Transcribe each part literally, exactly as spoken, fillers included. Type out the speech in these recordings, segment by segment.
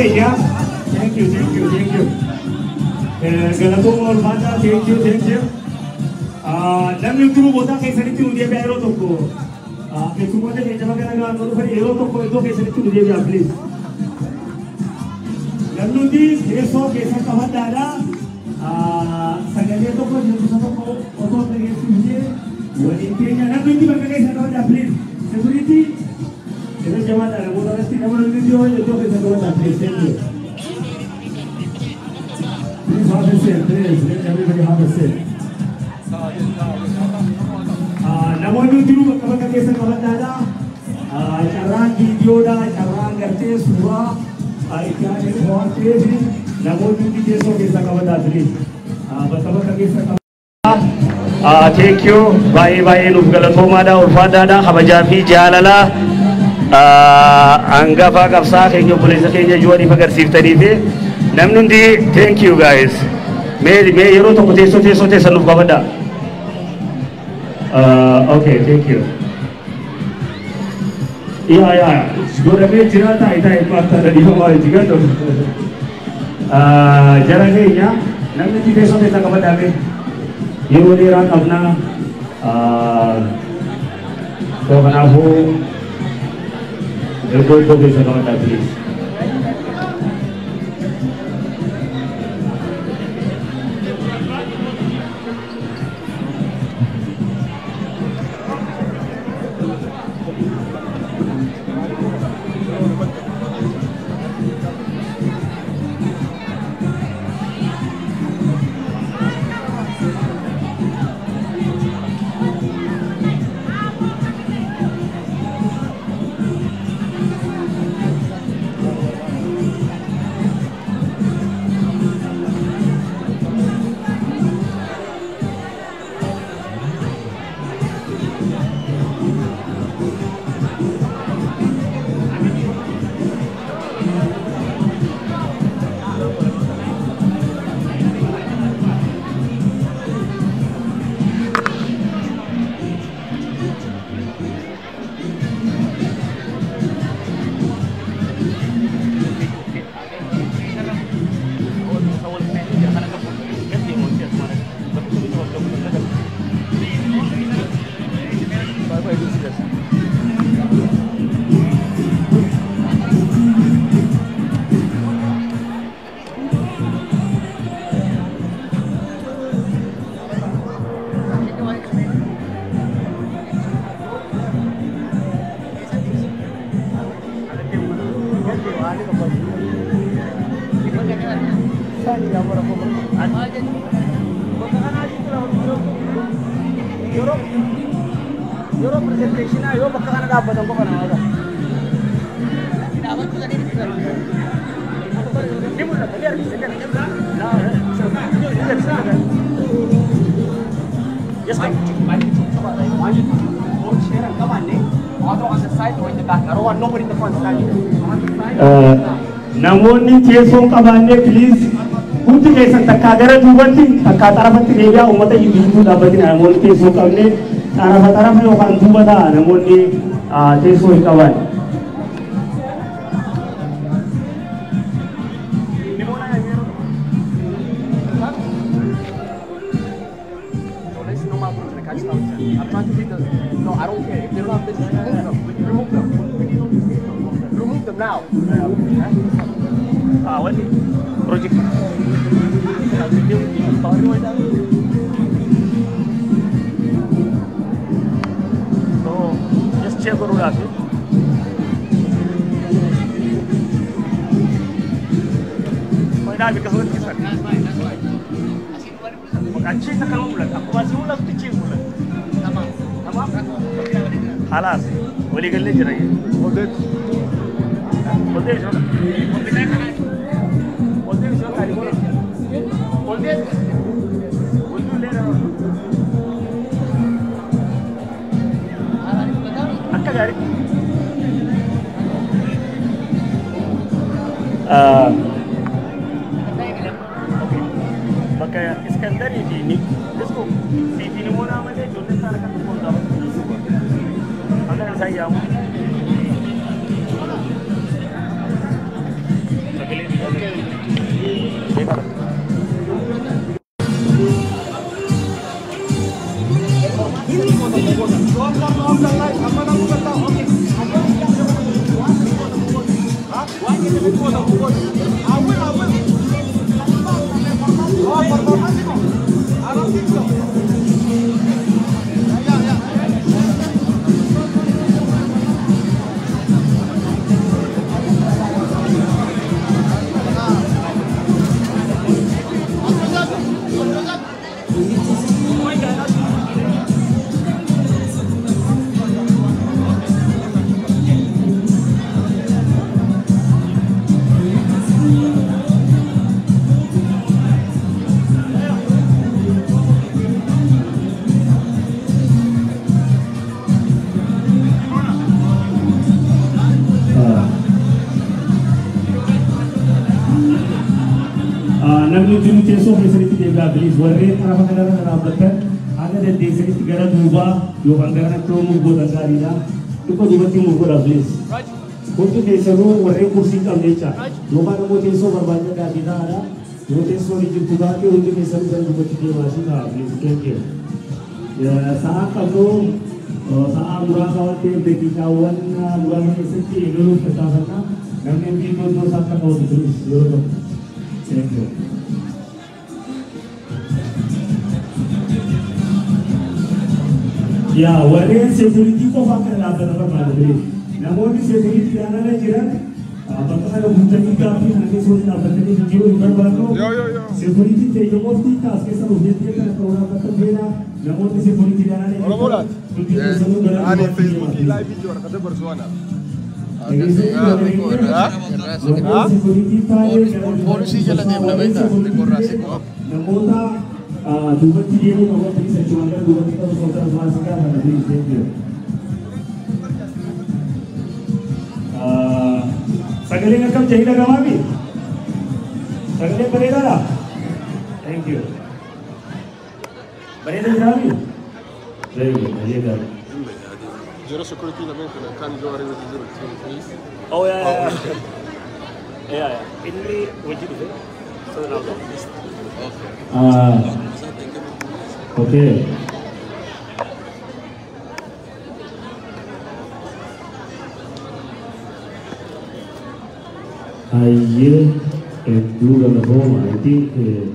keenya. Thank you, thank you, thank you. Galatooma ulfaata, thank you, thank you. Namni hundinuu boodaa keessanitti nu deebi'a yeroo tokko. Keessummoota keenya magaalaa gahaan dhufan yeroo tokko iddoo keessanitti nu deebi'a, please. Namni hundi teessoo keessan qabadhaadha. Sagalee tokko jechuudha tokko otoo dhageessifnee waliin keenya namni hundi bakka keessan qabadhaa, please. Security itu jamaah ada bola pasti kamu video itu bisa kamu dapat sendiri. Please have a seat, please. Let everybody have a seat. Ah, namun dulu bakal bakal kisah kawan ada. Ah, cara video dah, cara ngerti surah. Ah, ikan itu buat ini. Namun dulu kisah kisah kawan ada please. Ah, bakal bakal kisah kawan. Ah, thank you. Bye bye. Lu galatoma dah, ulfada dah, habajafi jalala. Anggafa qabsaa keenya obboleessa keenya juwanii agarsiiftanii fi namni hundi thank you guys. Mee mee yeroo tokko teessoo teessoo teessan nuuf qabadhaa. Okay, thank you. Iya iya, godhamee jira taa'ee taa'ee paartaa dhadhiifamaa jiga ta'u. Jara keenya namni hundi teessoo teessan qabadhaa mee yeroo dheeraa qabnaa. So kanaafuu Yo voy por esa nota, please. Euro presentation ayo bakka kana dapat ang kana wala. Dapat ko sa dito. Dimo na biar bisa kan. Yes, I namoonni teessoon qabaanne please hundi keessan takkaa gara duubatti takkaa xarafatti deebi'aa uummata iyyuu dhaabbatin namoonni teessoo qabne xarafa xarafa yookaan duuba ta'a namoonni teessoo hin qaban. No, I don't care. If they don't have business, remove them. Remove them. Remove them now. Ah, what? Project. So, just check for us. Why not? Because what is that? That's fine. That's fine. Makasih nak kamu bulat. Aku masih ulang tu cing bulat. Tamam. Tamam. خلاص ولي قال لي جري وديت وديت شو وديت شو قال لي وديت ودو لينا أكيد غاري آه بقى إسكندرية دي इसको सीटी ने बोला मैंने जो ने सारा का बोल दो अगर सही आऊं अगले namni jiru teessoo keessatti deebi'aa bilis warreen karaa kanarra dhaabbatan haga dandeessanitti gara duubaa yookaan gara naannoo godhan gaariidha. Dhukka duubatti immoo godha bilis. Hundi keessanuu warreen kursii qabne jecha yookaan immoo teessoo barbaadan gaafii ta'aadha. Yoo teessoo ni jirtu baay'ee hundi keessanuu gara duubatti deemaa si ta'a bilis kenkeera. Sa'a qabnu sa'a muraasa waan ta'eef daqiiqaawwan muraasa keessatti eegaluuf tattaafannaa namni biyyoo iddoo isaa akka ta'u bilis yeroo tokko. Thank you. Ya, warren security ko fakir na ba na ba dili. Namoonni security ana na jiran, bakka kana mutani gafi na ke so na ba dili jiru ibar ba no. Security te yo mofti taas ke sa objective ka tora ka to bena. Namoonni security ana ne. Ora bola. Ani Facebook live video ka de persona. Polisi jalan dia berbeda, dekorasi kok. Namoota duubatti deemu namoota isa cumangaa duubatti qabu sontara maasikaa kana dhiisee jiru. Sagaleen akkam jedhi dhagamaami? Sagaleen bareedaadha? Thank you. Bareeda jiraami? Very good, bareeda. Zero security namin kung kan juara itu zero please. Oh ya ya. Ya ya. Ini wajib itu. So now. Okay. Ah. Okay. I will do the home. I think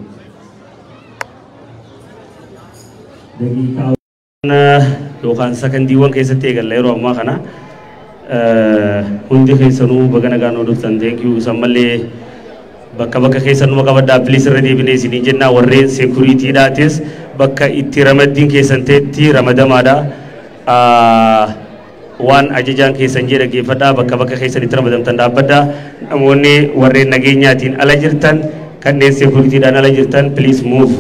dari kau yookaan sakandiiwwan keessatti eegalla yeroo ammaa kana hundi keessanuu bagana gaanoo dhuftan thank you sammallee bakka bakka keessanuma qabaddaa bilis irra deebinee isinii jennaa warreen seekuriitiidhaatis bakka itti ramaddiin keessan ta'etti ramadamaadha waan ajajaan keessan jedha geeffadhaa bakka bakka keessan itti ramadamtan dhaabbadhaa namoonni warreen nageenyaatiin ala jirtan kanneen seekuriitiidhaan ala jirtan please move.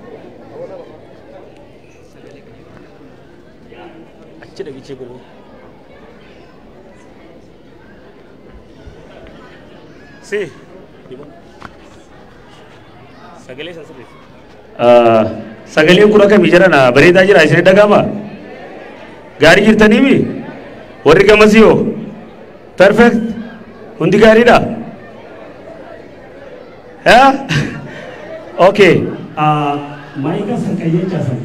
Si, sagalee san sirreessi. Sagaleen kun akka mijaarana bareedaa jira isin dhaga'ama. Gaarii jirtanii mi? Warri gamasii hoo? Perfect. Hundi gaariidha. Haa? Okay. Maayika san qayyachaa san.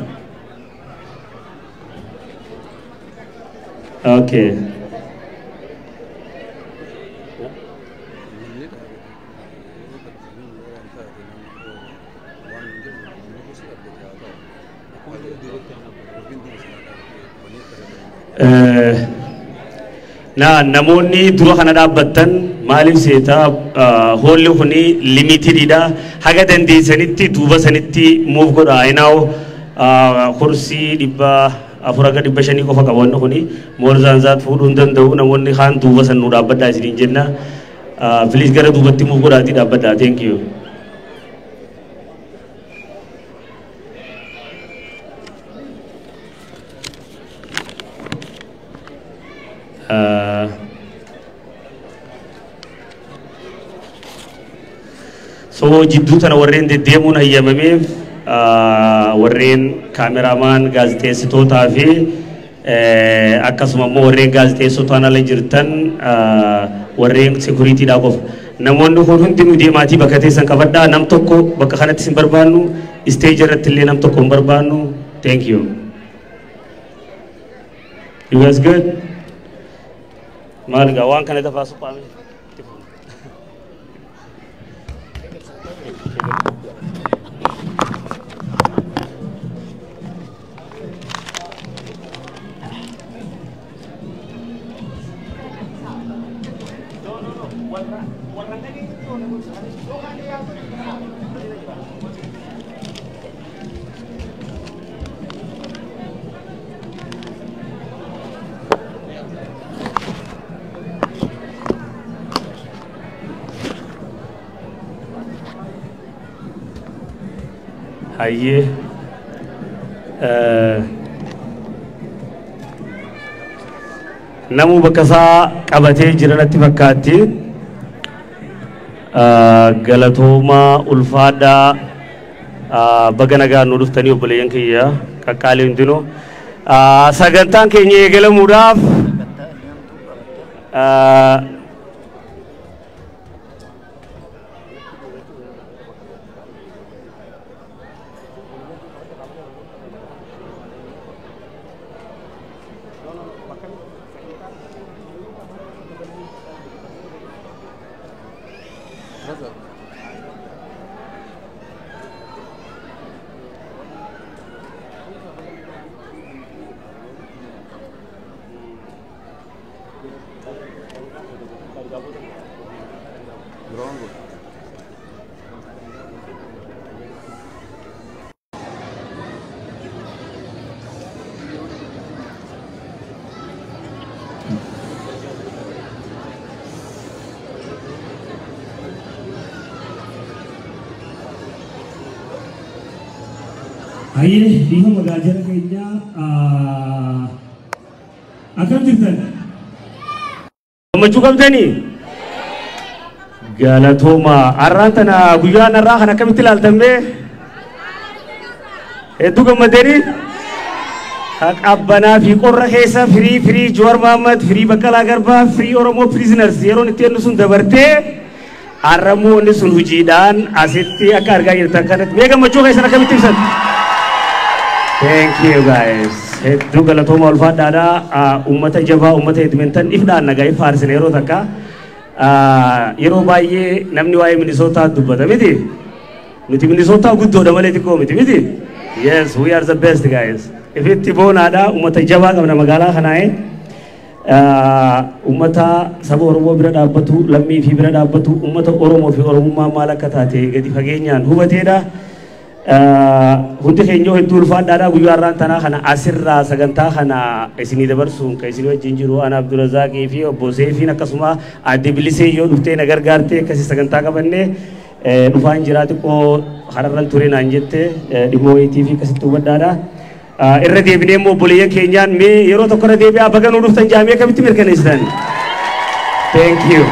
Okay. Na namoonni dura kana dhaabbattan maaliif seetaa hoolli kuni limitididha haga dandeessanitti duuba sanitti muuf godha inaaw kursii dhibba afur aga dhibba shanii qofa qabannu kuni moorzaanzaat fuudhuu hin danda'u namoonni kaan duuba san nu dhaabbadhaa isiniin jenna please gara duubatti muuf godhaatii dhaabbadhaa thank you. So jidduu tana warreen deddeemuun hayyamameef warreen kaameramaan gaazexeessitootaa fi akkasuma immoo warreen gaazexeessotaan ala jirtan warreen sekuriitiidhaa qofa namoonni kun hundi nu deemaatii bakka teessan qabadhaa nam tokko bakka kanatti sin barbaannu isteeji irratti illee nam tokko hin barbaannu thank you. You guys good? Malga, one can I have a super? Aye, namu bakasa qabate jiranatti fakkaatti galatoma ulfaada baganaga nu dhuftani obboleeyyan kiyya qaqqaalee hundinuu sagantaan keenya eegalamuudhaaf Aye, Dino Magajar kayaknya akan cerita. Macam tani, galatoma. Arantana guyana narra kana kami tilal tambe. Itu kemadeni. Hak abbana fi korra kesa free free Jawar Muhammad free Bakala Garba free Oromo prisoners. Zero nitian nusun dabarte. Aramu nusun hujidan asitti akar gaya terkanet. Mega macam kaya sana kami tilal. Thank you guys. Itu galatoma ulfaada ada ummata jaba ummata edmentan ifdaan nagai farsin yero takka yero baay'ee namni waa'ee Minnesota dubbata miti nuti Minnesota guddoo da malee xiqqoo miti miti. Yes, we are the best guys. Ifitti boonaadha ummata jabaa qabna magaalaa kanaaye ummata saba Oromoo bira dhaabbatu lammii fi bira dhaabbatu ummata Oromoo fi Oromummaa maal akka taate gadi fageenyaan hubateedha. Hundi keenya hedduu ulfaadhaadha guyyaa har'aan tanaa kana asirraa sagantaa kana isinii dabarsuun kan isinii wajjin jiru ana Abdurazaaqii fi obbo Seefiin akkasuma adde Bilisee yoo dhuftee na gargaartee akkasii sagantaa qabannee dhufaan jiraa xiqqoo hararran ture naan jette dhimmoo wayitii fi akkasitti hubadhaadha. Irra deebinee immoo obboleeyyan keenyaan mee yeroo tokko irra deebi'aa baga nuu dhuftan jaamee akkamitti mirkaneessitan? Thank you.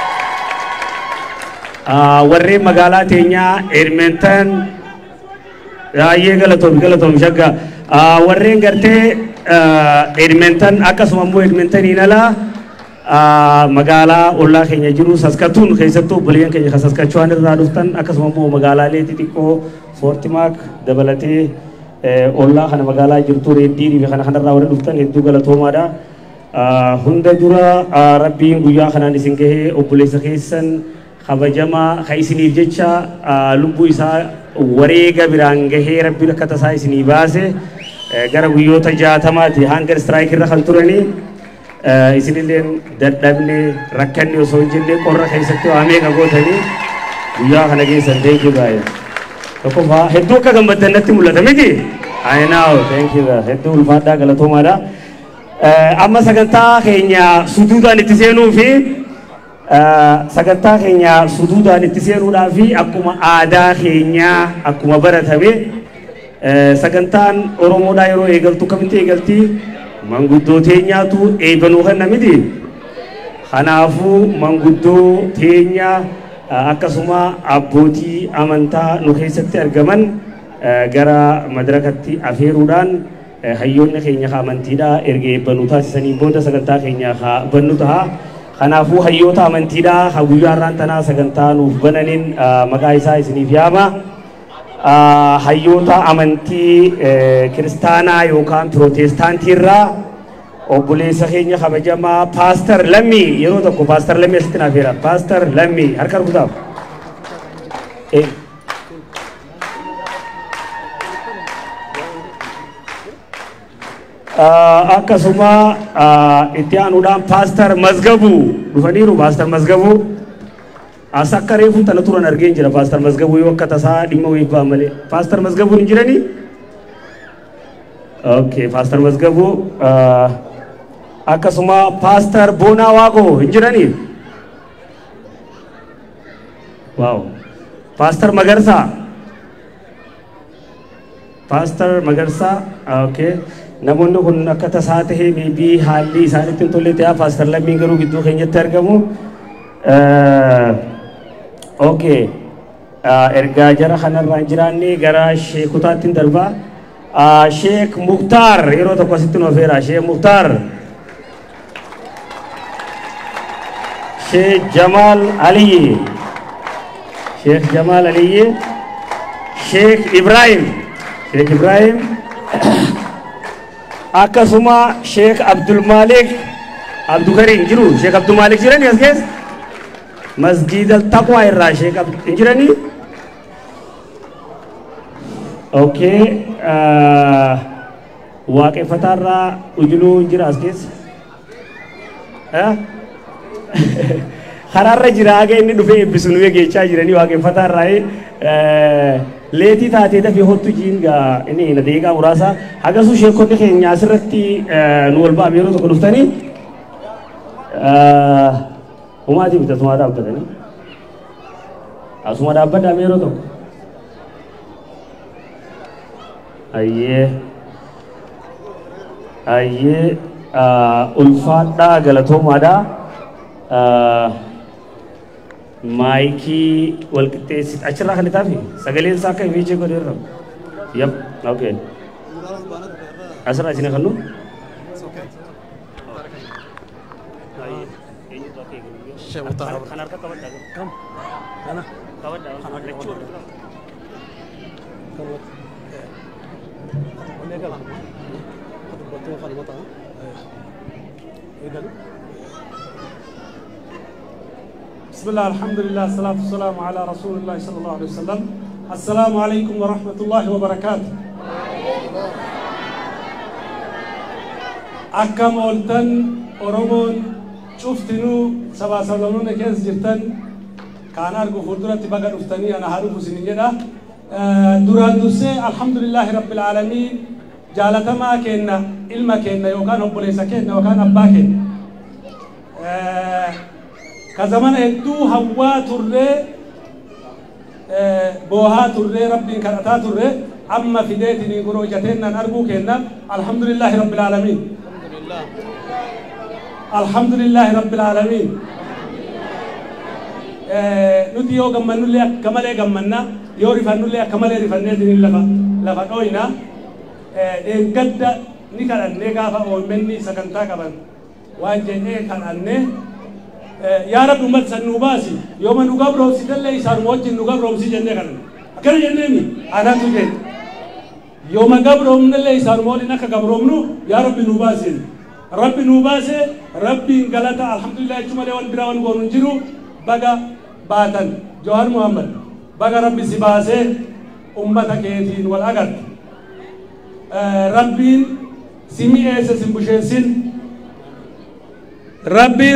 Warreen magaalaa teenyaa Edmonton Aye galatom galatom shagga warreen gartee Edmonton akkasuma immoo Edmonton inala magaalaa ollaa keenya jiru Saskatoon keessattuu obboleeyyan keenya Saskatchewan irraa dhuftan akkasuma immoo magaalaalee xixiqqoo Fort Mac dabalatee ollaa kana magaalaa jirtu Reddii fi kana kanarraa warra dhuftan hedduu galatoomaadha. Hunda dura rabbiin guyyaa kanaan isin gahee obboleessa keessan kabajamaa ka isiniif jecha lubbuu isaa wareega biraan gahee rabbiin akka tasaa isinii baase gara guyyoota jaatamaati hanga strike irra kan turanii isinilleen dadhabne rakkanne osoo hin jenne qorra keessatti waamee qagootanii guyyaa kana geessan thank you guys. Tokkoffaa hedduu akka gammaddan natti mul'ata miti. I know, thank you hedduu ulfaadhaa galatoomaadha. Amma sagantaa keenya suduudhaan itti seenuu fi sagantaa keenya suduudhaan itti seenuudhaa fi akkuma aadaa keenya akkuma baratame sagantaan Oromoodhaa yeroo eegaltu kamitti eegalti manguddoo teenyaatu eebanuu kan namiti. Kanaafuu manguddoo teenya akkasuma abbootii amantaa nu keessatti argaman gara madarakatti afeeruudhaan hayyoonni keenya amantiidhaa erga eebbanuu taasisanii booda sagantaa keenya bannu ta'a. Kanaafuu hayyoota amantiidhaa ha guyyaa har'aan tanaa sagantaa nuuf bananiin maqaa isaa isiniif yaama. Hayyoota amantii kiristaanaa yookaan pirootestaantii irraa obboleessa keenya kabajamaa Pastor Lammi yeroo tokko Pastor Lammi asitti naaf jira. Pastor Lammi harka rukutaaf. Eh. Akkasuma itti aanuudhaan Pastor Mazgabu dhufaniiru. Pastor Mazgabu as akka reefu tana turan argeen jira. Pastor Mazgabu yoo akka tasaa dhimma wayii ba'an malee. Pastor Mazgabu hin jiranii? Okay, Pastor Mazgabu akkasuma Pastor Bona Wago hin jiranii? Wow. Pastor Magarsa. Pastor Magarsa. Okay. Namoonni kun akka tasaa tahee maybe haalli isaanitti hin tolle ta'aa Pastor Lammiin garuu gidduu keenyatti argamu. Okay. Ergaa jara kanarraan jiraanne gara sheekotaatti hin darbaa. Sheek Mukhtar yeroo tokko asitti nu affeera. Sheek Mukhtar. Sheek Jamal Aliyi. Sheek Jamal Aliyi. Sheek Ibrahim. Sheek Ibrahim. Akkasuma Sheek Abdul Malik Abdul Karim jiru. Sheek Abdul Malik jirani as keessa? Masjid Al-Taqwa irraa Sheek Abdul jirani? Okay. Waaqeffatarraa ujuluu jira as keessa? Karaarra jira haga inni dhufee eebbisu nu eeggachaa jiranii waaqeffatarraa leetii taatee dafee hottu jiinga inni na deeqaa muraasa hagasuu sheekonni keenya asirratti nu wal ba'ame yeroo tokko dhuftanii humaatii bita asuma dhaabbatanii asuma dhaabbadhaame yeroo tokko ayyee ayyee ulfaadhaa galatoomaadhaa Maikii walqixxeessit achirraa kan itaafi sagaleen isaa akka hiichee godheerra. Yep, okay. Asirraa isin kannu? Kan harka qabadhaa jiru. Kam? Kana? Qabadhaa. Kan harka qabadhaa jiru. Kamot. Onne gala. Battoo khalwata. Eegalu. بسم الله الحمد لله الصلاة والسلام على رسول الله صلى الله عليه وسلم. السلام عليكم ورحمة الله وبركاته. أكم أولتن أورمون شفتنو سبا سلامون كيس جرتن كان أرجو فردنا تبغى نفتني أنا هارو فسنين جدا دوران دوسة الحمد لله رب العالمين جالتا ما كنا علم كنا يوكان هم بوليسا كنا وكان أبا كنا كزمان هدو هوا ترى بوها ترى ربي كرتا ترى أما في ديت نقولوا جتنا نرجو كنا الحمد لله رب العالمين الحمد لله رب العالمين نتيو كمان نلله كماله كماننا يوري فنلله كماله رفنة دين لفا لفا توينا إن قد نكال النجافة أو مني سكنتا كمان وانجنيه كان النه يا رب أمت سنوباسي يوم نقابل روسي تلا يسار موجين نقابل روسي جنة كنا أكل جنة مي أنا تجد يوم قابل روم نلا يسار مولي نك قابل رومنو يا رب نوباسي رب نوباسي ربي غلطة الحمد لله جملة والبراون قانون جرو بقى باتن جوهر محمد بقى ربي سباسي أمة كيتين والأجد ربي سمي إيسا سمبوشين ربي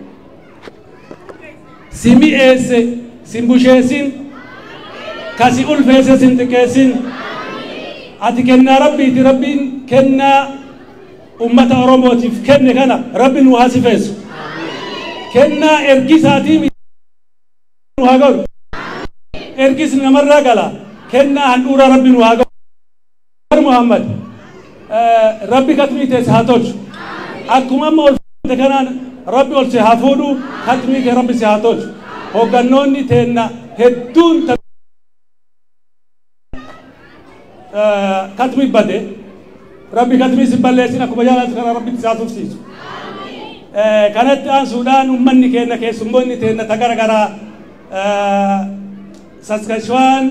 سمي إيسا سمبوشين كاسي ألفيسا سنتكيسين أتكنا ربي ربي كنا أمة أوروموتيف كنا كنا ربي نواسفيس كنا إرجيساتي نوهاجر إرجيس نمر رجلا كنا هنقول ربي نوهاجر محمد ربي كتمي تسهاتوش أكما ما تكنا ربي والسهافونو كتمي كربي سهاتوش وقنوني تنا هدون كتمي بدي ربي كتمي سبالة سينا كبجانا تكنا ربي تسهاتوش سيسو كانت أن سودان أمني كنا كسموني تنا تكرا كرا ساسكاتشوان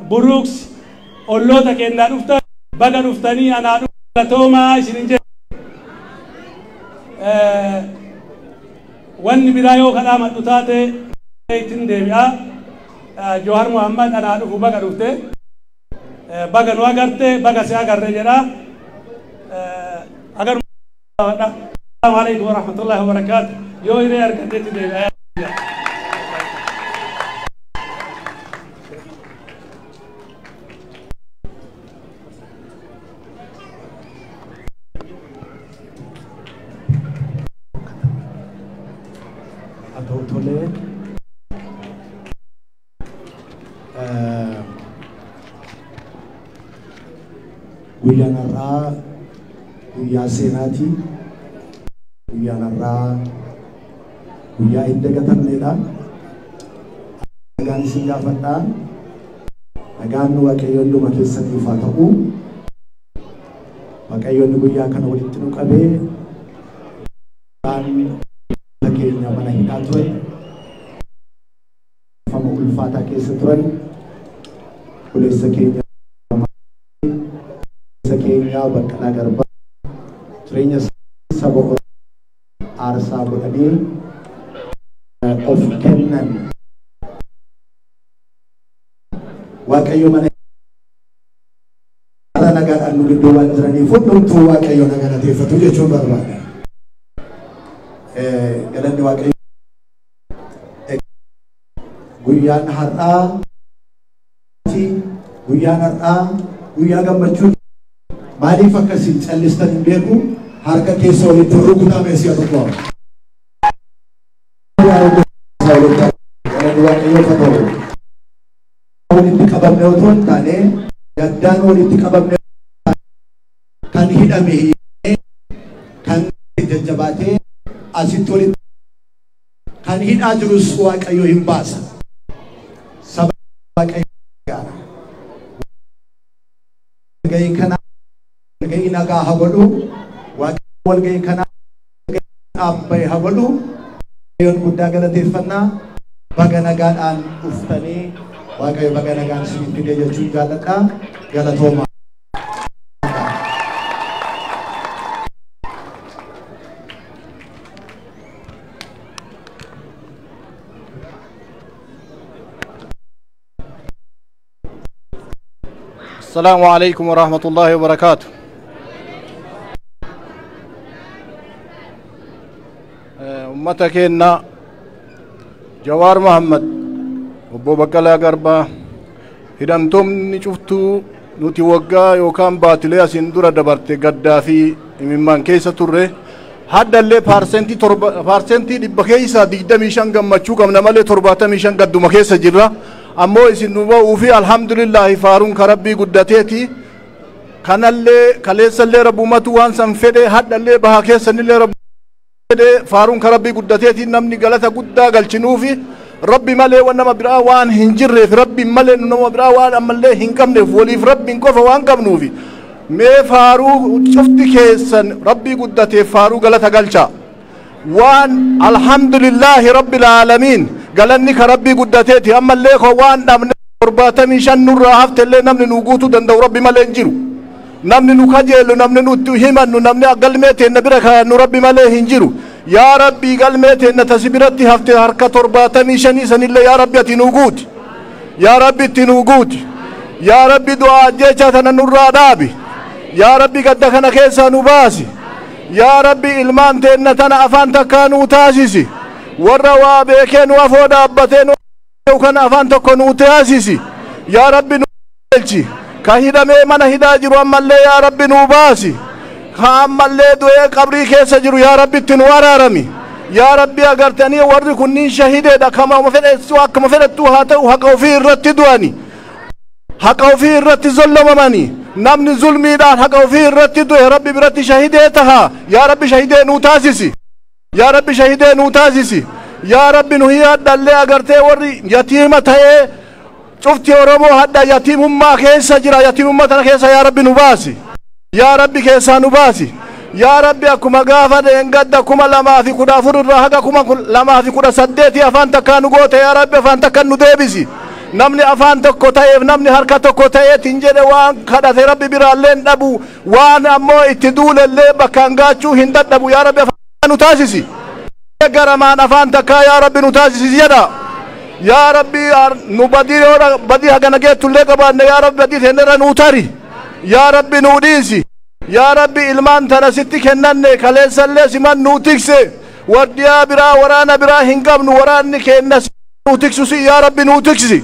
بروكس الله تكنا نفتا بقى نفتني أنا نفتا توما شنينج wanni biraa yoo kadhaamatu taate ittiin deebi'a. Jawahar Muhammad anaa dhufu baga dhufte baga nu agarte baga si agarre jedha. Agar Assalamu alaikum warahmatullahi wabarakatuh. Yoo hiree argatte itti deebi'a. Tole guyyaan har'aa guyyaa seenaati. Guyyaan har'aa guyyaa hin dagatamneedha. Nagaan isin gaafadhaa. Nagaan Waaqayyoon dhuma keessaniif haa ta'u. Waaqayyoon guyyaa kana walitti nu qabee keenya mana hidhaa turan fama ulfaataa keessa turan obboleessa keenya obboleessa keenya Baqqalaa Garbaa jireenya saba aarsaa godhanii of kennan Waaqayyo mana ala nagaadhaan nu gidduu waan jiraniif hundumtuu Waaqayyo nagaa galateeffatu jechuun barbaada. Galanni Waaqayyo guyyaan har'aa guyyaan har'aa guyyaa gammachuu maaliif akkasii callistan hin beeku. Harka keessa walitti rukutaa meeshaa tokko galanni Waaqayyo fatoo walitti qabamne otoo hin taane gaddaan walitti qabamne kan hidhame kan jajjabaatee asitti walitti kan hidhaa jirus Waaqayyo hin baasa. Saba Waaqayyo gaara walgahii kana walgahii nagaa haa godhu. Waaqayyo walgahii kana dhaabbaye haa godhu. Waaqayyoon guddaa galateeffannaa. Baga nagaadhaan dhuftanii Waaqayyo baga nagaan isiniif fide jechuun jaalladha. Galatooma. السلام عليكم ورحمة الله وبركاته. أمتك إن جوار محمد أبو بكلا غربا هدمتم نشوفتو نوتي وقا يوكام باتلي سندورة دبرت قدافي ممن كيسة تره هذا اللي بارسنتي تربا بارسنتي دبكيسة ديدا ميشان قمتشو كم نمالي ترباتا ميشان قدو مكيسة جرا أمو إسنوبا وفي الحمد لله فارون كربي قدتيتي كان اللي كليس اللي ربو ماتوان سنفده هذا اللي بهاكيس اللي ربو فارون كربي قدتيتي نمني غلطة قدا قلشنوفي ربي مالي ونما برا وان هنجر في ربي مالي ونما برا وان أما اللي هنكمني ولي في ربي نكوف وان كمنوفي مي فارو شفت كيسن ربي قدتي فارو غلطة قلشا وان الحمد لله رب العالمين قالني كربي قدتي أما اللي خوان نمن رباتمي شن نور هفت اللي نمن نوجوتو دندو ربي مالي هنجرو نمن نكاجل نمن نتوهما نمن أقل ميت نبرك نربي مالي هنجرو يا ربي قال ميت نتسبرتي هفت حركة رباتمي شني سن اللي يا ربي تنوجود يا ربي تنوجود يا ربي دعاء جيشة نور دابي يا ربي قد كان كيسا نباسي يا ربي إلمان تنتنا أفان تكانو تاسيسي والروا بيكين وفودا أبتين وكان أفان تكونو تاسيسي يا ربي نوبلشي كهيدا ميمانا هيدا جرو أما اللي يا ربي نوباسي أما اللي دوية قبري كيسا جرو يا ربي تنوار رمي يا ربي أغرتني ورد كنين شهيدة دا كما مفرد سواك كما فردتو هاتو حقو فيه الرد دواني حقو فيه الرد ظلم ماني نمني ظلمي دان حقو فيه الرد دو يا ربي برد شهيدة تها يا ربي شهيدة نوتاسيسي يا ربي شهيدة نوتاسيسي يا ربي نهي هذا اللي أغرتي ورد يتيمة هاي شفت ورمو هذا يتيم ما كيسا جرا يتيم ما تنا كيسا يا ربي نباسي يا ربي كيسا نباسي يا ربي أكما غافد إنقد أكما لما في كدا فرر رهق أكما لما في كدا سديتي أفان تكانو قوتي يا ربي أفان تكانو ديبسي نمني أفان تكو تايف نمني حركة تكو تايف تنجد وان كدا ثي ربي برا لين نبو وان أمو اتدول اللي بكانغاتشو هندد نبو يا ربي نتاسسي gara maan afaan takkaa yaa rabbi nu taasisi jedha yaa rabbi nu badii badii hagana geettullee qabaanne yaa rabbi badii teenerra nuu tari yaa rabbi nuu dhiisi yaa rabbi ilmaan tana sitti kennanne kaleessallee siman nuu tikse waddiyaa biraa waraana biraa hin qabnu waraanni kenna nuu tiksusi yaa rabbi nuu tiksi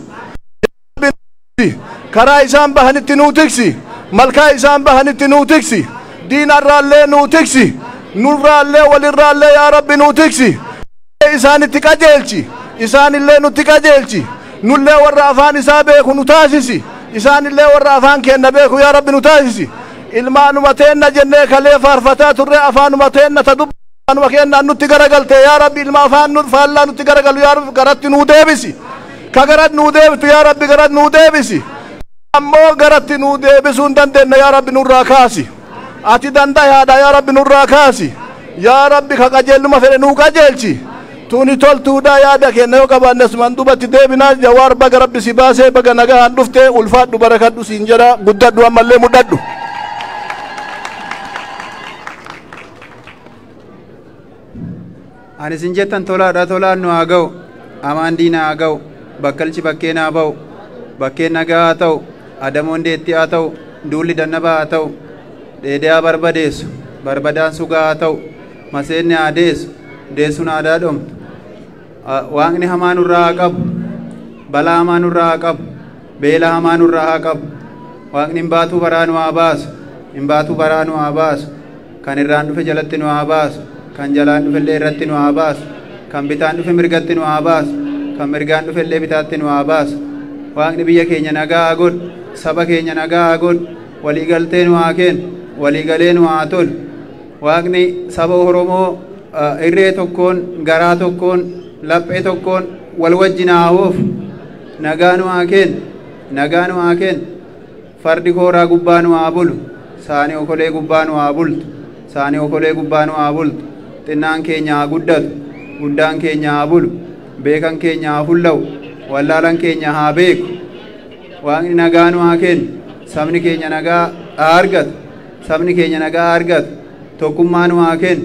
karaa isaan bahanitti nuu tiksi malkaa isaan bahanitti nuu tiksi diinarraallee nuu tiksi nurraallee walirraallee yaa rabbi nuu tiksi isaanitti qajeelchi isaanillee nutti qajeelchi nullee warra afaan isaa beeku nu taasisi isaanillee warra afaan kenna beeku yaa rabbi nu taasisi ilmaanuma teenna jennee kalee faarfataa turre afaanuma teenna ta dubbaanuma kenna nutti garagalte yaa rabbi ilma afaan nu faallaa nutti garagalu yaa rabbi garatti nuu deebisi ka garat nuu deebitu yaa rabbi garat nuu deebisi ammoo garatti nuu deebisuun dandeenna yaa rabbi nurraa kaasi ati dandayaadha yaa rabbi nurraa kaasi yaa rabbi ka qajeeluma fedhe nuu qajeelchi tuni toltuudha yaada kenna yoo qabaannes man dubatti deebinaa jawaar baga rabbi si baasee baga nagaan dhufte ulfaadhu barakadhu siin jedha guddadhu ammallee mudhadhu ani sin jettan tolaadha tolaan nu haa ga'u amaan diina haa ga'u bakkalchi bakkeen haa ba'u bakkeen nagaa haa ta'u adamoon deetti haa ta'u duulli dannaba haa ta'u dheedee haa barbadeessu barbadaan sugaa haa ta'u maseenni haa deessu deessuun aadaa dhomtu waaqni hamaa nurraa haa qabu balaa hamaa nurraa haa qabu beela hamaa nurraa haa qabu waaqni hin baatuu baraa nu haa baasu hin baatuu baraa nu haa baasu kan irraan dhufe jalatti nu haa baasu kan jalaan dhufe illee irratti nu haa baasu kan bitaan dhufe mirgatti nu haa baasu kan mirgaan dhufe illee bitaatti nu haa baasu waaqni biyya keenya nagaa haa godhu saba keenya nagaa haa godhu walii galtee nu haa kennu walii galee nu haa tolu waaqni saba Oromoo irree tokkoon garaa tokkoon laphee tokkoon wal wajjin haa oofu nagaa nu haa kennu nagaa nu haa kennu fardi kooraa gubbaa nu haa bulu saanii okolee gubbaa nu haa bultu saanii okolee gubbaa nu haa bultu xinnaan keenya haa guddatu guddaan keenya haa bulu beekan keenya haa fulla'u wallaalan keenya haa beeku waaqni nagaa nu haa kennu sabni keenya nagaa haa argatu sabni keenya nagaa haa argatu tokkummaa nu haa kennu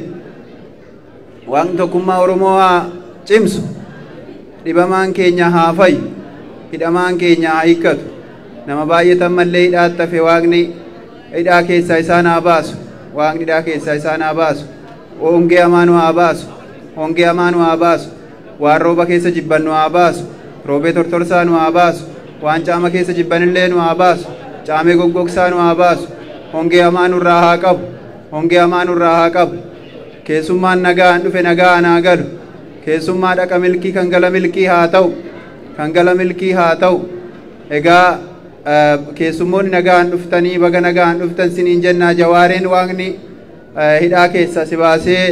waaqni tokkummaa Oromoo haa cimsu dhibamaan keenya haa fayyu hidhamaan keenya haa hiikkatu nama baay'atan mallee hidhaatti hafe waaqni hidhaa keessaa isaan haa baasu waaqni hidhaa keessaa isaan haa baasu hongee hamaa nu haa baasu hongee hamaa nu haa baasu waan rooba keessa jibban nu haa baasu roobee tortorsaa nu haa baasu waan caama keessa jibbanillee nu haa baasu caamee goggogsaa nu haa baasu hongee hamaa nurraa haa qabu hongee hamaa nurraa haa qabu keessummaan nagaan dhufe nagaan haa galu keessummaa dhaqa milkii kan gala milkii haa ta'u kan gala milkii haa ta'u egaa keessummoonni nagaan dhuftanii baga nagaan dhuftan siniin jennaa jawaareen waaqni hidhaa keessa si baasee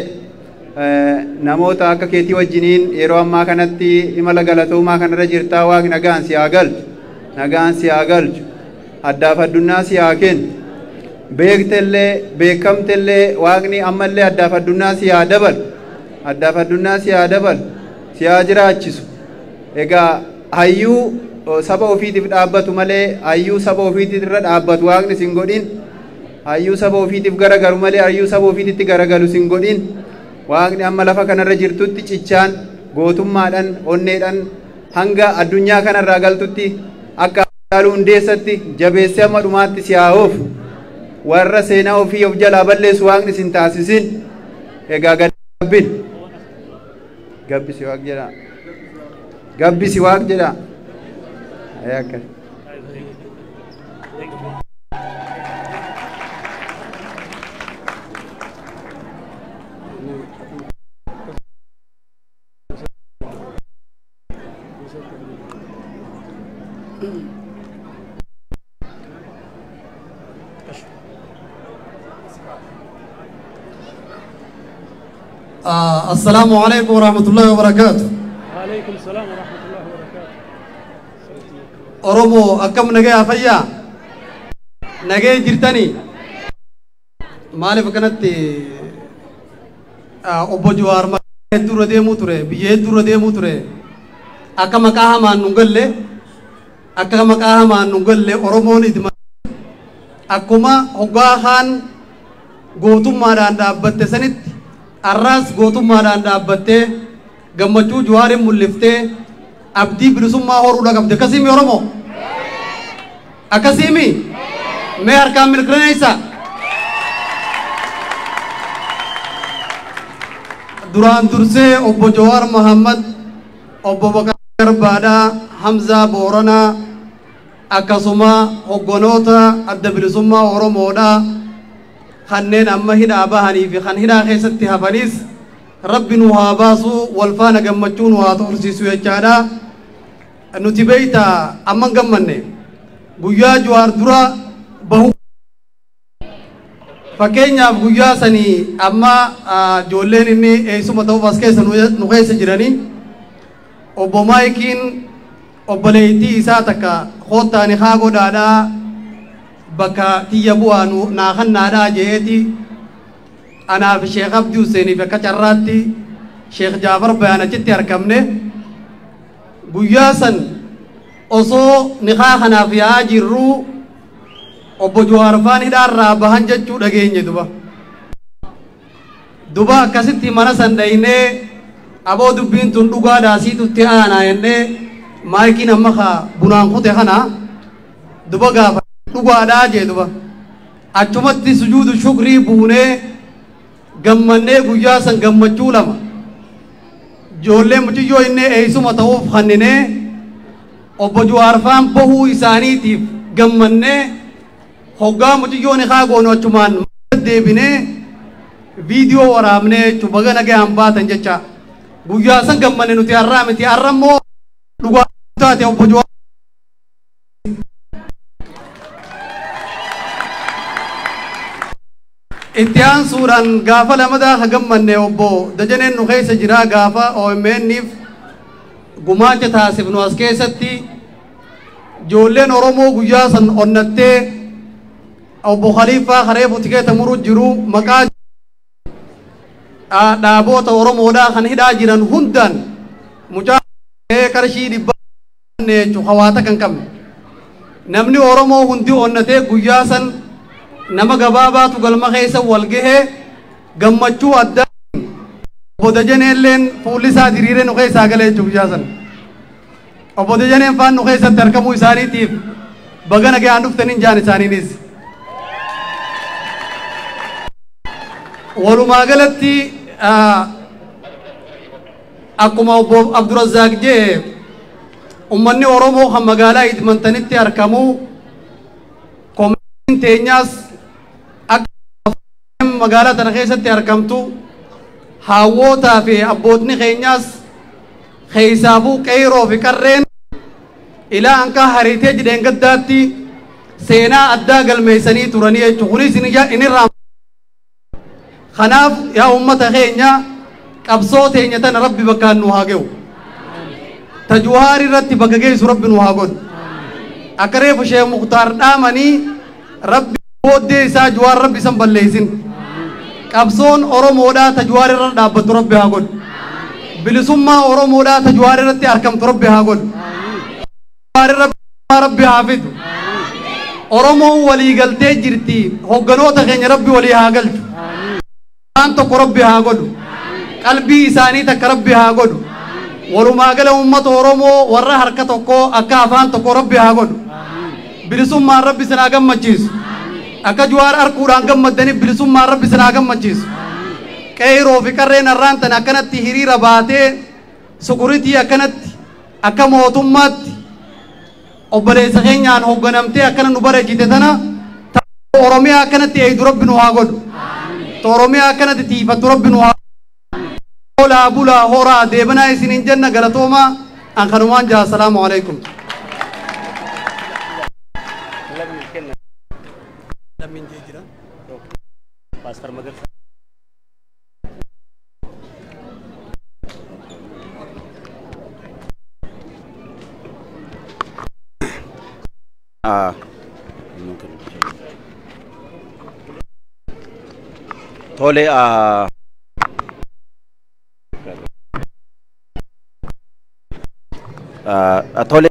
namoota akka keetii wajjiniin yeroo ammaa kanatti imala galatoomaa kanarra jirtaa waaqni nagaan si haa galchu nagaan si haa galchu addaaf addunyaa si haa kennu beektellee beekamtellee waaqni ammallee addaaf addunyaa si haa dabalu addaaf addunyaa si haa dabalu si haa jiraachisu egaa hayyuu saba ofiitiif dhaabbatu malee hayyuu saba ofiitiif irra dhaabbatu waaqni sin godhin hayyuu saba ofiitiif garagalu malee hayyuu saba ofiititti garagalu sin godhin waaqni amma lafa kanarra jirtutti cichaan gootummaadhaan onneedhaan hanga addunyaa kanarraa galtutti akka haaluu hundeessatti jabeessee amma dhumaatti si haa oofu warra seenaa ofii of jalaa balleessu waaqni sin taasisin egaa gabbin gabbisi waaq jedha gabbisi waaq jedha ayakka آه السلام عليكم ورحمة الله وبركاته. وعليكم السلام ورحمة الله وبركاته. أرومو أكم نجى أفيا نجى جرتني مالي فكنت أبو جوار ما يدور ديمو ترى بيدور ديمو ترى أكم أكاه ما نقله أكم أكاه ما نقله أرومو ندم أكما هجاهان قوتم ما راندا بتسنت arras gootummaadhaan dhaabbattee gammachuu Jawaarin mul'iftee abdii bilisummaa horuudha qabde. Akkasiimi Oromoo? Akkasiimi? Mee harkaan mirkaneessa? Duraan dursee obbo Jawaar Mohammad, obbo Bakar Garbaadhaa, Hamzaa Booranaa, akkasuma hogganoota adda bilisummaa Oromoodhaa kanneen amma hidhaa bahanii fi kan hidhaa keessatti hafanis rabbi nu haa baasu, wal faana gammachuu nu haa tursiisu jechaadha. Nuti beeyta amma hin gammanne guyyaa Jawaar dura bahu fakkeenyaaf guyyaa sanii amma ijoolleen inni eessuma ta'uuf as keessa nu keessa jiranii obbo Maayikiin obboleettii isaa takka koottaani haa godhaadhaa bakka tiyya bu'aa naa kannaadhaa jeeti anaaf Sheekh Abdii Huseeniif akka carraatti Sheekh Jaafar Bayaan achitti argamne guyyaa san osoo niqaa kanaaf yaa jirru obbo Jawaar faan hidhaarraa bahan jechuu dhageenye duba duba akkasitti mana san dhaynee aboo dubbiin tun dhugaadhaa siitutti aanaa jennee Maayikiin amma kaa bunaan kute kana duba gaafa dhugaadhaa jee duba achumatti sujuudu shukrii buunee gammannee guyyaa san gammachuu lama ijoollee muciyyoo inni eessuma ta'uuf hanninee obbo Jawaar faan bahuu isaaniitiif gammannee hoggaa muciyyoon haa goonu achumaan deebinee viidiyoo waraabnee baga nagaan baatan jecha guyyaa san gammanne nuti har'aa miti har'ammoo dhugaa taate obbo Jawaar itti aansuudhaan gaafa lamadaa ha gammanne obbo Dajaneen nu keessa jira gaafa O M N'if gumaacha taasifnu as keessatti ijoolleen Oromoo guyyaa san onnattee obbo Khaliifaa Kareefu tikeeta muruu jiru maqaa dhaaboota Oromoodhaa kan hidhaa jiran hundaan mucaa qarshii dhibbaa jechuun hawaata kan qabne namni Oromoo hundi onnatee guyyaa san nama gabaabaatu galma keessa wal gahee gammachuu addaa obbo Dajaneelleen fuulli isaa diriiree nu keessaa galee jechuun guyyaa san obbo Dajaneen faan nu keessatti argamuu isaaniitiif baga nagaan dhuftaniin jaan isaaniinis walumaa galatti akkuma obbo Abdurazaaq jee ummanni Oromoo kan magaalaa Idmantanitti argamu komitiin teenyaas akka magaalaa tana keessatti argamtu haawwotaa fi abbootni keenyaas keessaafuu qeeroo fi qarreen ilaa anka hariitee jidheen gaddaatti seenaa addaa galmeessanii turanii jechuun kunis inirraa kanaaf yaa ummata keenya qabsoo teenya tana rabbi bakkaan nu haa ge'u ta Jawaar irratti bakka geessu rabbi nu haa godhu akka reefu Sheekh Mukhtaar dhaamanii rabbi booddee isaa Jawaar rabbi isan balleessin qabsoon Oromoodhaa ta Jawaar irra dhaabbattu rabbi haa godhu bilisummaa Oromoodhaa ta Jawaar irratti argamtu rabbi haa godhu Jawaar irra rabbi haa fidu Oromoon walii galtee jirti hogganoota keenya rabbi walii haa galchu waan tokko rabbi haa godhu qalbii isaanii takka rabbi haa godhu walumaa gala ummata Oromoo warra harka tokko akka afaan tokko rabbi haa godhu bilisummaan rabbi isin haa gammachiisu akka Jawaar arkuudhaan gammaddanii bilisummaan rabbi isin haa gammachiisu qeeroo fi qarreen har'aan tan akkanatti hiriira baatee sukuritii akkanatti akka mootummaatti obboleessa keenyaan hoogganamtee akkana nu bareechite tana Oromiyaa akkanatti eeydu rabbi nu haa godhu Oromiyaa akkanatti tiifattu rabbi nu haa oolaa bulaa horaa deebanaa isiniin jenna galatooma an kanumaan jaa assalaamu alaikum Tole uh, uh, tole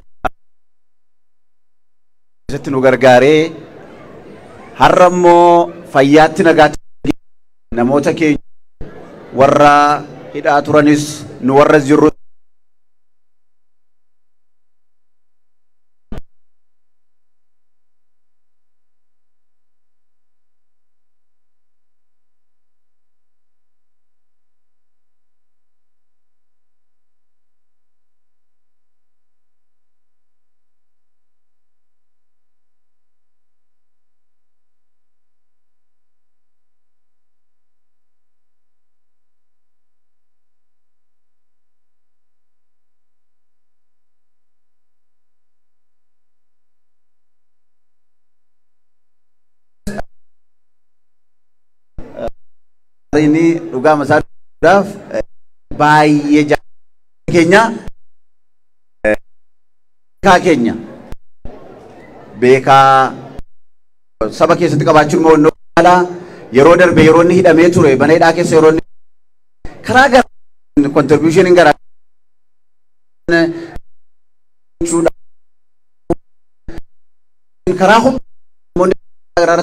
isatti nu gargaaree har'a immoo fayyaatti nagaatti namoota keenya warra hidhaa turanis nu warra jirru ini dhugaa masaaduudhaaf baay'ee jaalala keenya beekaa keenya beekaa saba keessatti qabaachuun mo'annoo caalaa yeroo darbe yeroo inni hidhamee ture mana hidhaa keessa yeroo inni karaa garaa kontribuushiniin garaa karaa humna garaa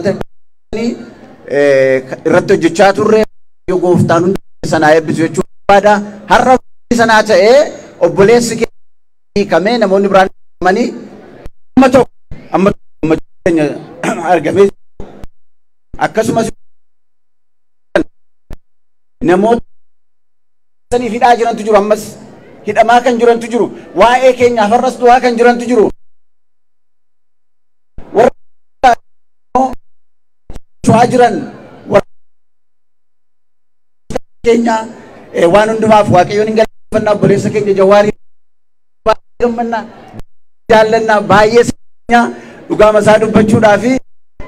irratti hojjechaa turre yoo gooftaan hundi sanaa eebbisu jechuudha barbaada. Har'a sanaa ta'ee obboleessi kamee namoonni biraan amanii amma tokko amma keenya argamee akkasumas namoota saniif hidhaa jirantu jiru ammas hidhamaa kan jirantu jiru waa'ee keenyaaf har'as du'aa kan jirantu jiru warra jiran keenya waan hundumaaf waaqayyoon hin galateeffannaa obboleessa keenya Jawaarii gammannaa jaallannaa baay'ee keenya dhugaa masaa dubbachuudhaa fi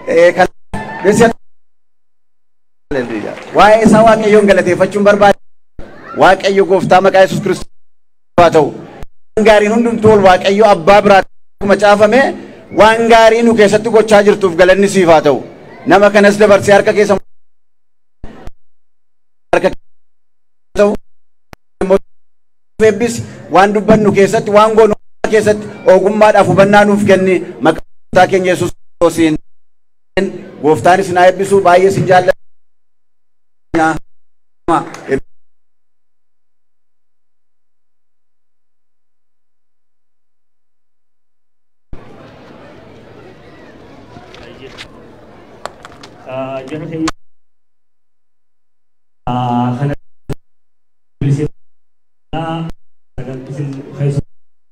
waa'ee isaa waaqayyoon galateeffachuun barbaada. Waaqayyo gooftaa maqaa Yesuus Kiristoos haa ta'u waan gaariin hundumtuu ol waaqayyo abbaa biraa akkuma caafame waan gaarii nu keessatti gochaa jirtuuf galanni siif haa ta'u. Nama kanas dabarsee harka keessa harka ta'u eebbis waan dubbannu keessatti waan goonu keessatti ogummaadhaaf hubannaa nuuf kenni maqaa keenya Yesuus Kiristoosiin gooftaan isin haa eebbisu baay'ee sin jaalladha. Jara keenya kana isin keessa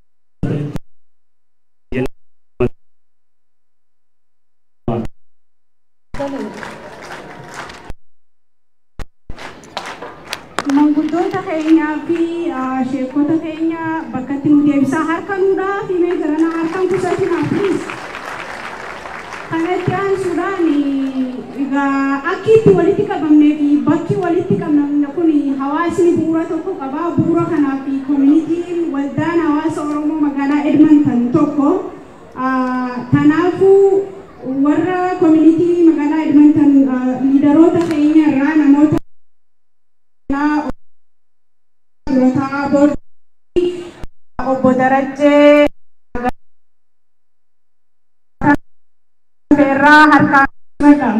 manguddoota keenyaa fi sheekota keenya bakka itti nu deebisaa harkanuudhaa fi mee garanaa harkan kusatinaa please. Kanatti aansuudhaan egaa akki itti walitti qabamnee fi bakki walitti qabamne kun hawaasni bu'uura tokko qaba. Bu'uura kanaaf koominitiin waldaan hawaasa Oromoo magaalaa Edmonton tokko. Kanaafuu warra koominitii magaalaa Edmonton liidaroota keenya irraa namoota obbo Darajjee Berra harkaan madam.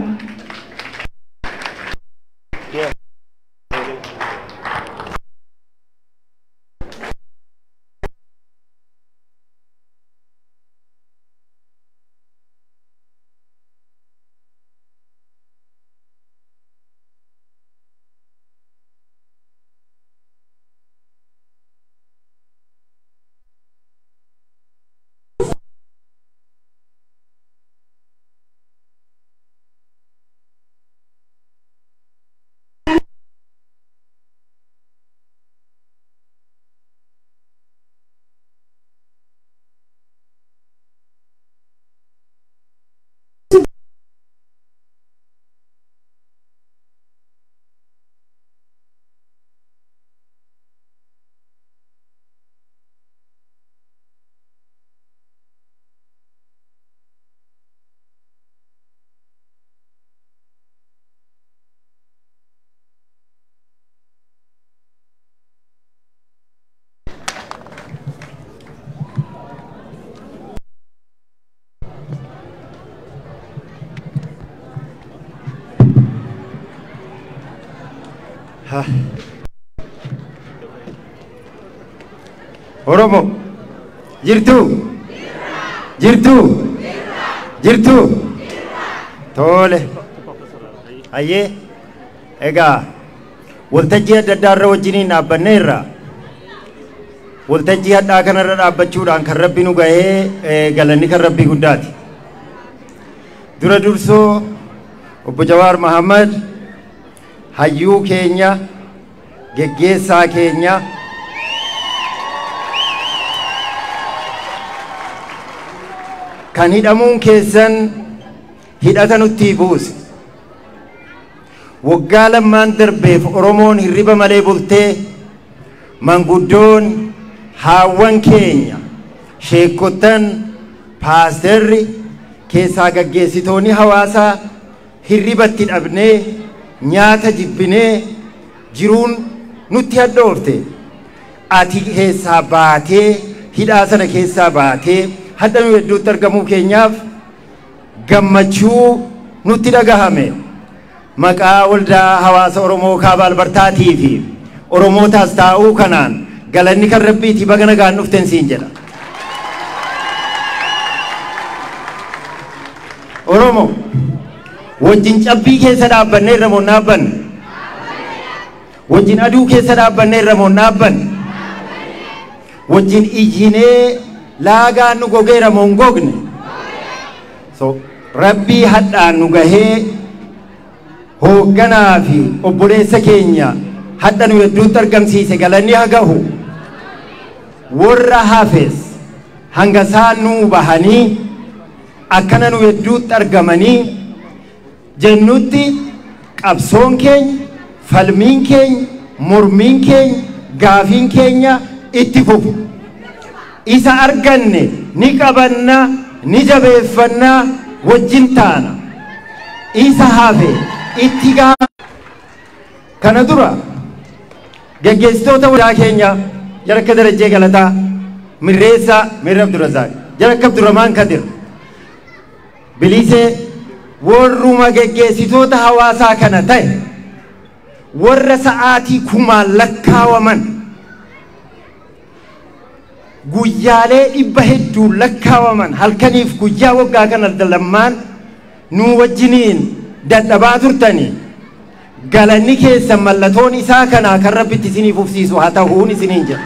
Oromo jirtu jirtu jirtu tole aye ega waltajjii adda addaa irra wajjiniin dhaabbanneerra waltajjii hadhaa kanarra dhaabbachuudhaan kan rabbi nu gahee galanni kan rabbii guddaati dura dursoo obbo Jawaar Mahammad hayyuu keenya geggeessaa keenya kan hidhamuun keessan hidhata nutti buuse waggaa lammaan darbeef Oromoon hirriba malee bultee manguddoon haawwan keenya sheekottan paasterri keessaa gaggeessitoonni hawaasaa hirribatti dhabnee nyaata jibbinee jiruun nutti hadhoofte ati keessaa baatee hidhaa sana keessaa baatee hadda nu hedduutti argamuu keenyaaf gammachuu nutti dhagahame maqaa waldaa hawaasa Oromoo kaaba albartaatii fi Oromootaas taa'uu kanaan galanni kan rabbiiti baga nagaan dhuften siin jedha Oromo wajjin cabbii keessa dhaabbanne irra moo dhaabbanne wajjin aduu keessa dhaabbanne irra moo dhaabbanne wajjin ijjinee laagaan nu gogeera moo gogne so rabbii hadhaan nu gahee hoogganaa fi obboleessa keenya hadha nu hedduutti argamsiise galanni haa gahu warra hafes hanga isaan nuu bahanii akkana nu hedduutti argamanii jennutti qabsoon keenya falmiin keenya mormiin keenya gaafiin keenya itti fufu isa arganne ni qabanna ni jabeeffanna wajjin taana isa hafe itti gaa kana dura gaggeessitoota waldaa keenya jarakka darajjee galataa mirreessa mirra Abdurrazaaq jarakka Abdurrahmaan Kadir bilisee warruma gaggeessitoota hawaasaa kana ta'e warra sa'aatii kumaan lakkaawaman guyyaalee dhibba hedduu lakkaawaman halkaniif guyyaa waggaa kana lammaan nu wajjiniin dadhabaa turtanii galanni keessan mallattoon isaa kanaa kan rabbitti isiniif ufsiisu haa ta'uun isiniin jedha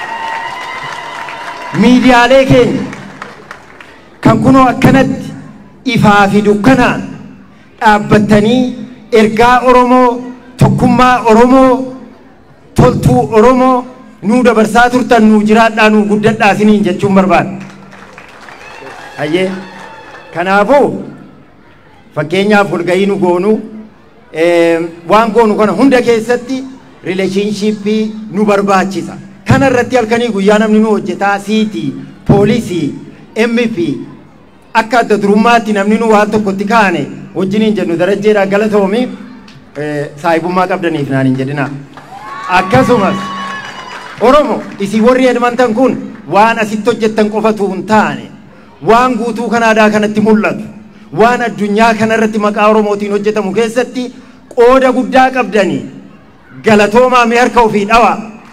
miidiyaalee keenya kan kunoo akkanatti ifaa fi dukkanaan dhaabbattanii ergaa Oromoo tokkummaa Oromoo toltuu Oromoo nuu dabarsaa turtan nuu jiraadhaa nuu guddadhaa isiniin jechuun barbaada hayyee kanaafuu fakkeenyaaf walgahii nu goonu waan goonu kana hunda keessatti rileeshinshiippii nu barbaachisa kana irratti halkanii guyyaa namni nu hojjetaa siitii poolisii M P akka adda durummaatti namni nu waan tokkotti kaane wajjiniin jennu darajjeedhaan galatoomi saayibummaa qabdaniif naan hin jedhina akkasumas Oromo isin warri hedmantan kun waan asitti hojjettan qofatu hin taane waan guutuu kanaadaa kanatti mul'atu waan addunyaa kanarratti maqaa Oromootiin hojjetamu keessatti qooda guddaa qabdanii galatoomaa mee harka ofii dhawa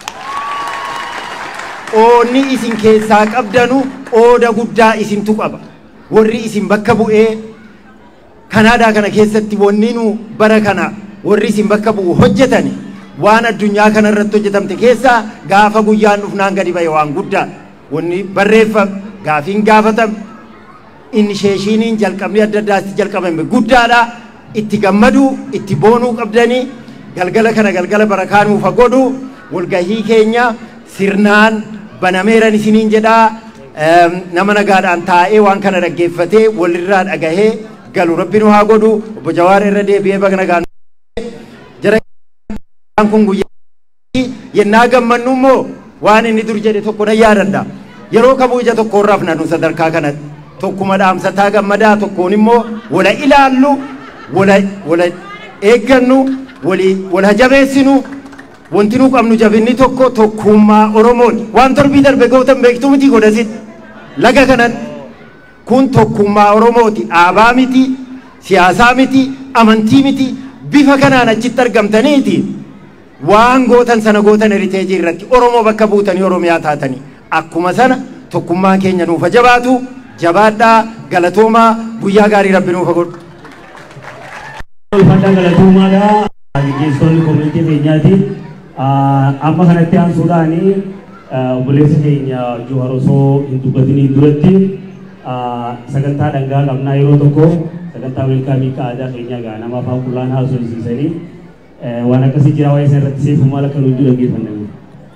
qoonni isin keessaa qabdanu qooda guddaa isintu qaba warri isin bakka bu'ee kanaadaa kana keessatti wanni nu bara kana warri isin bakka bu'u hojjetani waan addunyaa kanarratti hojjetamte keessaa gaafa guyyaan dhufnaan gadi ba'e waan guddaa wanni barreeffam gaafiin gaafatam inisheeshiniin jalqabni adda addaatti jalqabame guddaadha itti gammaduu itti boonuu qabdanii galgala kana galgala barakaanuuf godhu walgahii keenya sirnaan banameeran isiniin jedhaa nama nagaadhaan taa'ee waan kana dhaggeeffatee walirraa dhagahee galu rabbiin haa godhu obbo Jawaar irra deebi'ee baga nagaan jara kun guyyaa yennaa gammannu immoo waan inni dur jedhe tokko na yaadadha yeroo kamuu ija tokko irraaf nanu sadarkaa kanatti tokkuma dhaamsataa gammadaa tokkoon immoo wala ilaallu wala wala eeggannu wali wala jabeessinu wanti nu qabnu jabinni tokko tokkummaa Oromooti waan torbii darbe gootan beektu miti godhasit laga kanatti kun tokkummaa Oromooti dhaabaa miti siyaasaa miti amantii miti bifa kanaan achitti argamtaniiti waan gootan sana gootan heriteejii irratti Oromoo bakka buutanii Oromiyaa taatanii akkuma sana tokkummaan keenya nuuf jabaatu jabaadhaa galatoomaa guyyaa gaarii rabbi nuuf godhu. Ulfaadhaa galatoomaadhaa gaggeessitoonni koominitii keenyaati amma kanatti aansuudhaanii obboleessa keenya Johaar osoo hin dubbatiniin duratti sagantaa dhangaa qabnaa yeroo tokko sagantaa welkaamii aadaa keenyaa gaa nama afaan qullaan haasofsiisanii waan akkasii jira waa'ee isa irratti seefu maal akka nuti dhaggeeffannamu.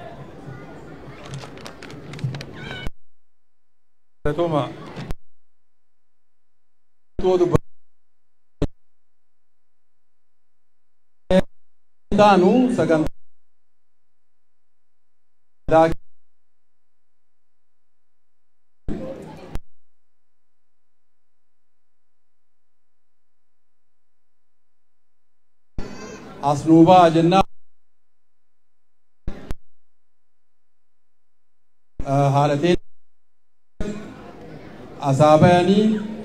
Toma. Danu sagantaa asnuba jenna haalateen asaabanii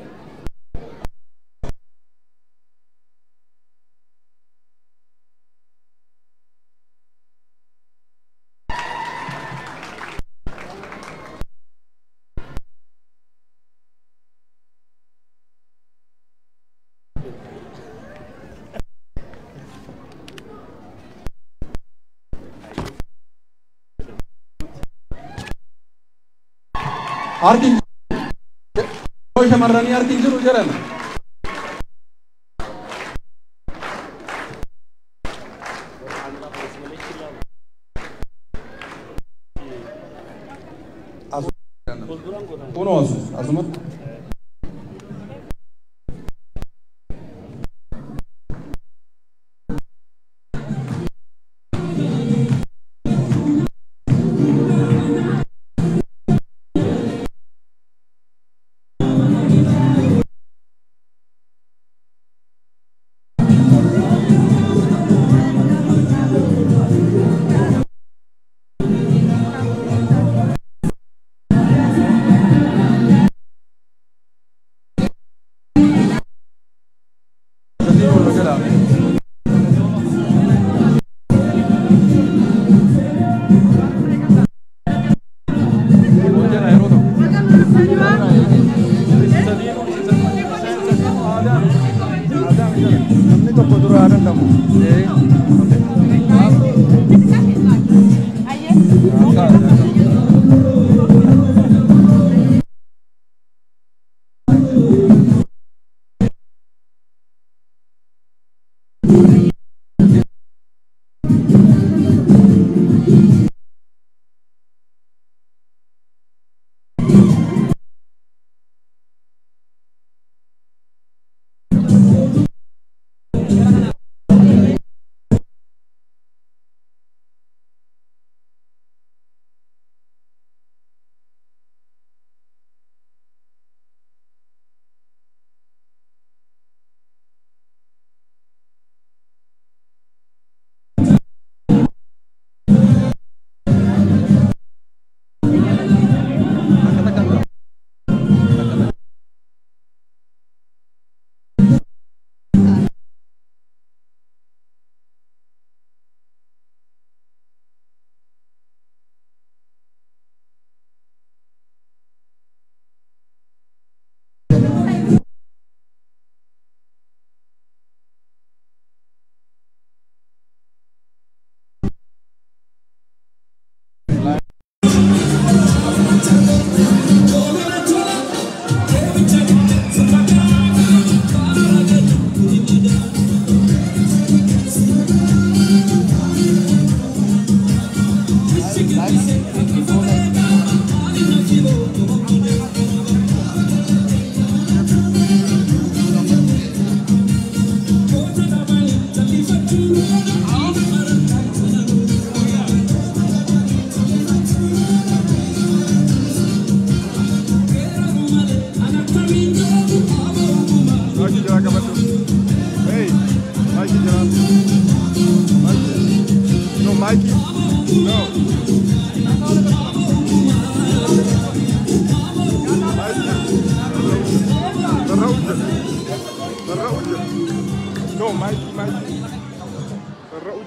artiin shamarranii artiin jiru jedhan kunoo asumatti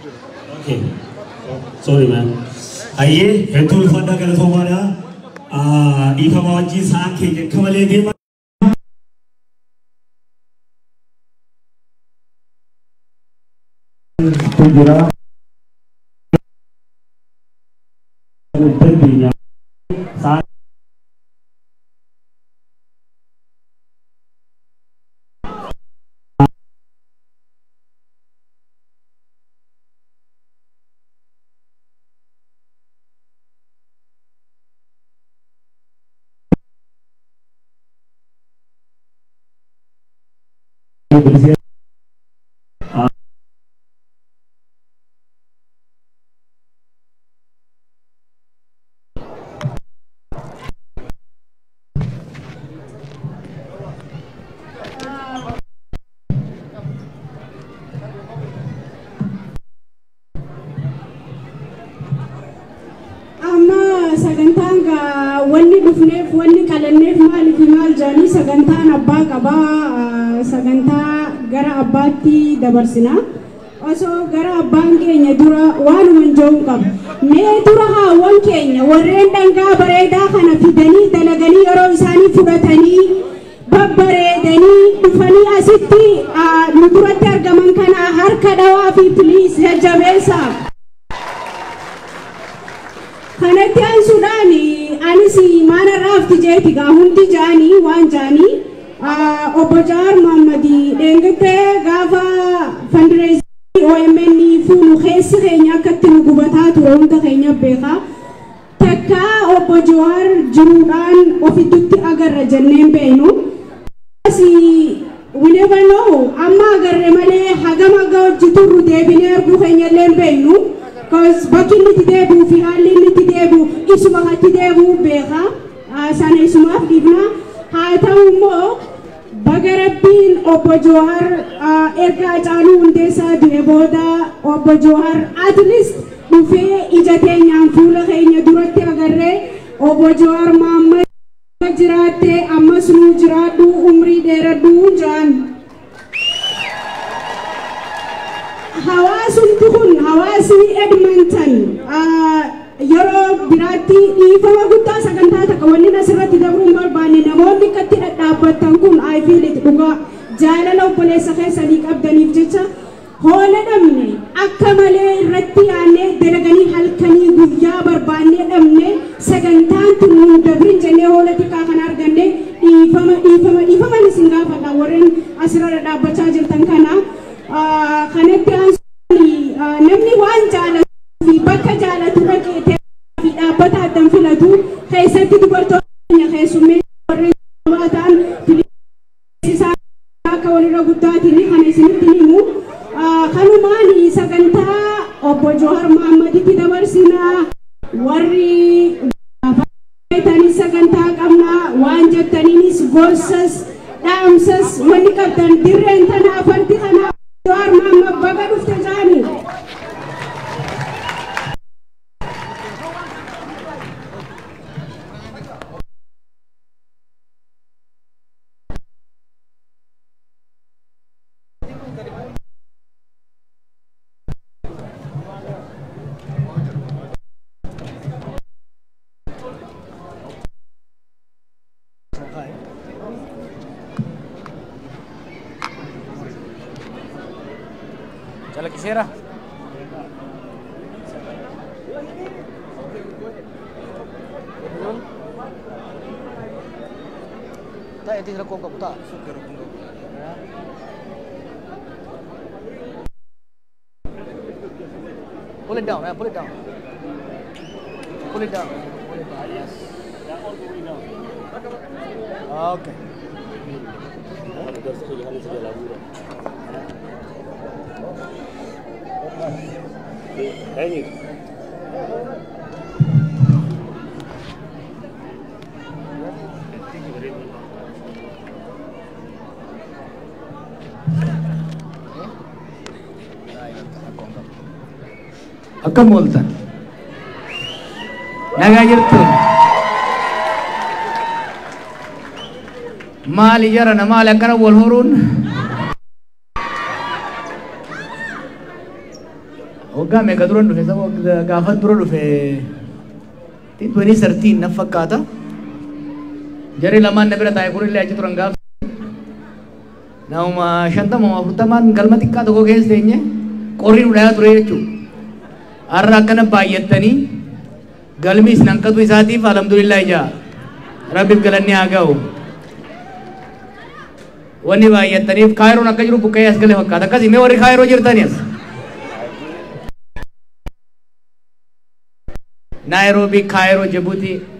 Okay. Sorry man. Aye, hedduu ulfaadhaa galatoomaadha. Dhiifama wajjin sa'aan keenya akka malee deema. Jira. Tentunya saat dabarsina osoo gara abbaan keenya dura waanuman joon qabu mee dura haawwan keenya warreen dhangaa bareedaa kana fidanii dalaganii yeroo isaanii fudhatanii babbareedanii dhufanii asitti nu duratti argaman kana harka dhawaa fi piliis jajjabeessa. Kanatti ansuudhaan anis maana raafti jeeti gaa hundi jaanii waan jaanii Obbo Jawaar Mohammadi dengete gaafa fundraising O M N fuunu keessi keenya akkatti nu gubataa ture hunda keenya beeka takka Obbo Jawaar jiruudhaan ofitti agarra jenneen beenu asi we never know amma agarre malee hagama aga hojii turru deebinee arguu keenya illee beenu cause bakki inni itti deebi'u fi haalli inni itti deebi'u ibsuma itti deebi'u beeka sana isumaaf dhiifna haa ta'u immoo baga Rabbiin Obbo Jawaar erga Hacaaluu Hundeessaa du'e booda Obbo Jawaar at least dhufee ija keenyaan fuula keenya duratti agarree Obbo Jawaar Mohammad jiraatte ammas nu jiraadhu umrii dheeradhu jaan. Hawaasumti kun hawaasni Edmonton yeroo biraatti dhiifama guddaa sagantaa takka wanni asirratti dabruun barbaanne namoonni akkatti dhadhaabbattan kun I feel it dhugaa jaalala obboleessa keessanii qabdaniif jecha hoola dhabne akka malee irratti yaannee dalaganii halkanii guyyaa barbaannee dhabne sagantaan tun nu dabrin jennee hoola xiqqaa kan arganne dhiifama dhiifama dhiifama isin gaafadha warreen asirra dhadhaabbachaa jirtan kana kanatti aansuun namni waan jaalatu fi bakka jaalatu dhaqee fi dhaabbata addan filatu keessatti dubartoonni keessummee warreen baataan filiisaa akka walirra guddaatiin kan isinitti himu kanumaan sagantaa Obbo Jawaar Mohammaditti dabarsinaa warri tanis sagantaa qabnaa waan jettaniinis gorsas dhaamsas wanni qabdan dirreen tanaa fardi kanaa Jawaar Mohammad baga dhufte jaanii. Ya la quisiera. Tak, itu sudah kongkap tak? Pull it down, yeah, pull it down. Pull it down. Okay. Thank you. Akkam ooltan nagaa jirtuun maali jarana maali akkana wal horuun Waggaa meeqa dura dhufe saba gaafa dura dhufe twenty thirteen na fakkaata. Jarri lamaan na bira taa'e kurillee achi turan gaaf. Nauma shantama afurtamaan galma xiqqaa tokko keessa teenye qorriin udhayaa ture jechuudha. Har'a akkana baay'attanii galmi isin hanqatu isaatiif alhamdulillah ijaa rabbiif galanni haa ga'u. Wanni baay'attaniif kaayiroon akka jiru buqqee as galee fakkaata. Akkasii mee warri kaayiroo jirtanii as. Nairobi, Cairo, Djibouti,